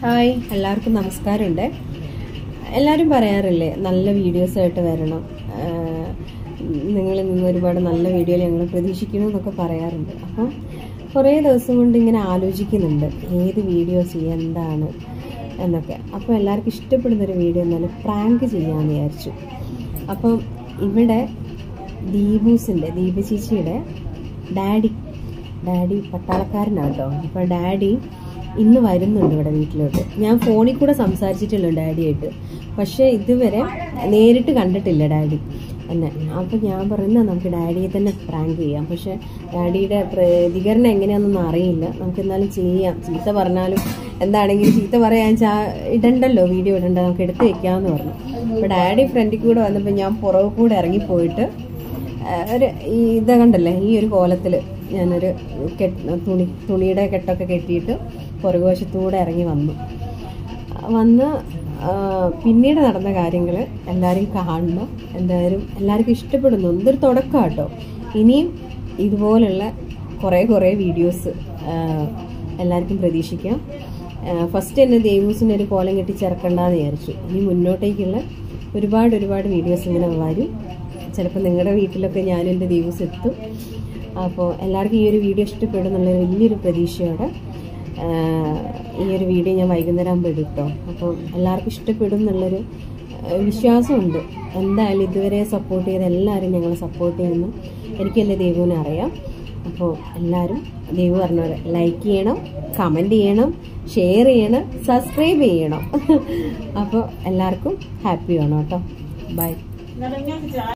Hi, എല്ലാവർക്കും നമസ്കാരമുണ്ട്. എല്ലാവരും പറയാറില്ലേ നല്ല വീഡിയോസായിട്ട് വരണം, നിങ്ങളിൽ നിന്ന് ഒരുപാട് നല്ല വീഡിയോ ഞങ്ങൾ പ്രതീക്ഷിക്കണം എന്നൊക്കെ പറയാറുണ്ട്. അപ്പം കുറേ ദിവസം കൊണ്ട് ഇങ്ങനെ ആലോചിക്കുന്നുണ്ട് ഏത് വീഡിയോ ചെയ്യാൻ എന്താണ് എന്നൊക്കെ. അപ്പോൾ എല്ലാവർക്കും ഇഷ്ടപ്പെടുന്നൊരു വീഡിയോ എന്നാലും പ്രാങ്ക് ചെയ്യാമെന്ന് വിചാരിച്ചു. അപ്പം ഇവിടെ ദീപ ചേച്ചിയുടെ ഡാഡി പട്ടാളക്കാരനാണ് കേട്ടോ. അപ്പോൾ ഡാഡി ഇന്ന് വരുന്നുണ്ട് ഇവിടെ വീട്ടിലോട്ട്. ഞാൻ ഫോണിൽ കൂടെ സംസാരിച്ചിട്ടുള്ളൂ ഡാഡിയായിട്ട്, പക്ഷേ ഇതുവരെ നേരിട്ട് കണ്ടിട്ടില്ല ഡാഡി എന്നെ. അപ്പം ഞാൻ പറയുന്നത് നമുക്ക് ഡാഡിയെ തന്നെ പ്രാങ്ക് ചെയ്യാം. പക്ഷേ ഡാഡിയുടെ പ്രതികരണം എങ്ങനെയാണെന്നൊന്നും അറിയില്ല. നമുക്ക് എന്നാലും ചെയ്യാം. ചീത്ത പറഞ്ഞാലും എന്താണെങ്കിലും ചീത്ത പറയാൻ ഇടണ്ടല്ലോ, വീഡിയോ ഇടണ്ട, നമുക്ക് എടുത്ത് വെക്കാമെന്ന് പറഞ്ഞു. അപ്പോൾ ഡാഡി ഫ്രണ്ടിൽ കൂടെ വന്നപ്പോൾ ഞാൻ പുറകെ കൂടെ ഇറങ്ങിപ്പോയിട്ട് ഇത് കണ്ടല്ലേ, ഈ ഒരു കോലത്തിൽ ഞാനൊരു തുണിയുടെ കെട്ടൊക്കെ കെട്ടിയിട്ട് പുറകുവശത്തൂടെ ഇറങ്ങി വന്ന് പിന്നീട് നടന്ന കാര്യങ്ങൾ എല്ലാവരും കാണണം. എന്തായാലും എല്ലാവർക്കും ഇഷ്ടപ്പെടുന്നു. എന്തൊരു തുടക്കം കേട്ടോ. ഇനിയും ഇതുപോലുള്ള കുറേ വീഡിയോസ് എല്ലാവർക്കും പ്രതീക്ഷിക്കാം. ഫസ്റ്റ് തന്നെ ദേവൂസിന് ഒരു കോലം കെട്ടി ചേർക്കണ്ടെന്ന് വിചാരിച്ചു. ഇനി മുന്നോട്ടേക്കുള്ള ഒരുപാട് വീഡിയോസ് ഇങ്ങനെ വരും. ചിലപ്പോൾ നിങ്ങളുടെ വീട്ടിലൊക്കെ ഞാനും എൻ്റെ ദേവൂസ് എത്തും. അപ്പോൾ എല്ലാവർക്കും ഈ ഒരു വീഡിയോ ഇഷ്ടപ്പെടും എന്നുള്ളൊരു വലിയൊരു പ്രതീക്ഷയോടെ ഈ ഒരു വീഡിയോ ഞാൻ വൈകുന്നേരം ആകുമ്പോൾ ഇടും കേട്ടോ. അപ്പോൾ എല്ലാവർക്കും ഇഷ്ടപ്പെടും എന്നുള്ളൊരു വിശ്വാസമുണ്ട്. എന്തായാലും ഇതുവരെ സപ്പോർട്ട് ചെയ്ത എല്ലാവരും ഞങ്ങളെ സപ്പോർട്ട് ചെയ്യുന്നു. എനിക്ക് എൻ്റെ ദേവുവിനെ അറിയാം. അപ്പോൾ എല്ലാവരും ദേവു പറഞ്ഞ പോലെ ലൈക്ക് ചെയ്യണം, കമൻറ്റ് ചെയ്യണം, ഷെയർ ചെയ്യണം, സബ്സ്ക്രൈബ് ചെയ്യണം. അപ്പോൾ എല്ലാവർക്കും ഹാപ്പി വേണം കേട്ടോ. ബൈ.